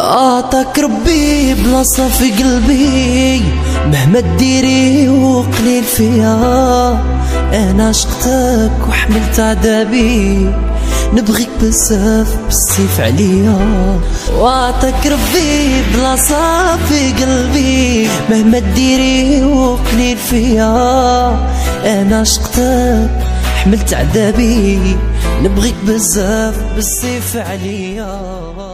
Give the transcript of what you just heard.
عطاك ربي بلاصة في قلبي مهما ديري وقليل فيها. انا عشقتك وحملت عذابي، نبغيك بزاف بالسيف عليا. وعطاك ربي بلاصة في قلبي مهما ديري وقليل فيها. انا عشقتك حملت عذابي، نبغيك بزاف بالسيف عليا.